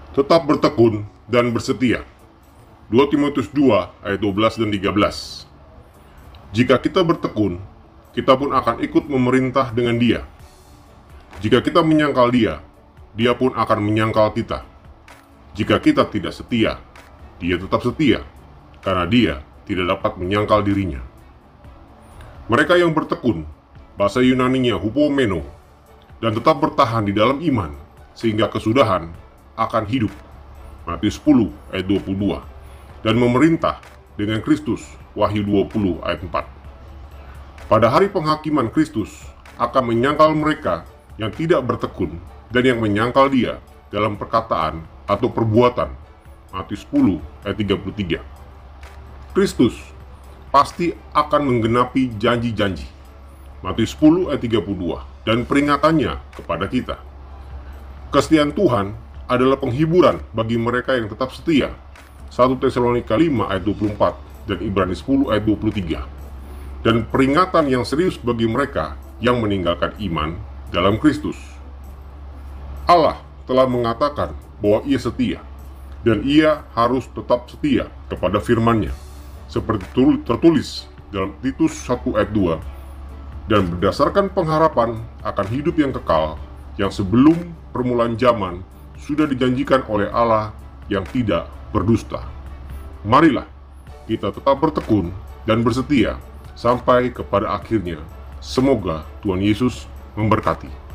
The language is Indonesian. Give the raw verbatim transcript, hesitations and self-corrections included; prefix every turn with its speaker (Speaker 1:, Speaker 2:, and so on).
Speaker 1: Tetap bertekun dan bersetia. dua Timotius dua ayat dua belas dan tiga belas. Jika kita bertekun, kita pun akan ikut memerintah dengan Dia. Jika kita menyangkal Dia, Dia pun akan menyangkal kita. Jika kita tidak setia, Dia tetap setia, karena Dia tidak dapat menyangkal dirinya. Mereka yang bertekun, bahasa Yunaninya hupomeno, dan tetap bertahan di dalam iman, sehingga kesudahan akan hidup. Matius sepuluh ayat dua puluh dua. Dan memerintah dengan Kristus, Wahyu dua puluh ayat empat. Pada hari penghakiman, Kristus akan menyangkal mereka yang tidak bertekun dan yang menyangkal Dia dalam perkataan atau perbuatan. Matius sepuluh ayat tiga puluh tiga. Kristus pasti akan menggenapi janji-janji. Matius sepuluh ayat tiga puluh dua. Dan peringatannya kepada kita. Kesetiaan Tuhan adalah penghiburan bagi mereka yang tetap setia. satu Tesalonika lima ayat dua puluh empat dan Ibrani sepuluh ayat dua puluh tiga. Dan peringatan yang serius bagi mereka yang meninggalkan iman dalam Kristus. Allah telah mengatakan bahwa Ia setia, dan Ia harus tetap setia kepada firman-Nya, seperti tertulis dalam Titus satu ayat dua, dan berdasarkan pengharapan akan hidup yang kekal yang sebelum permulaan zaman sudah dijanjikan oleh Allah yang tidak berdusta. Marilah kita tetap bertekun dan bersetia sampai kepada akhirnya. Semoga Tuhan Yesus memberkati.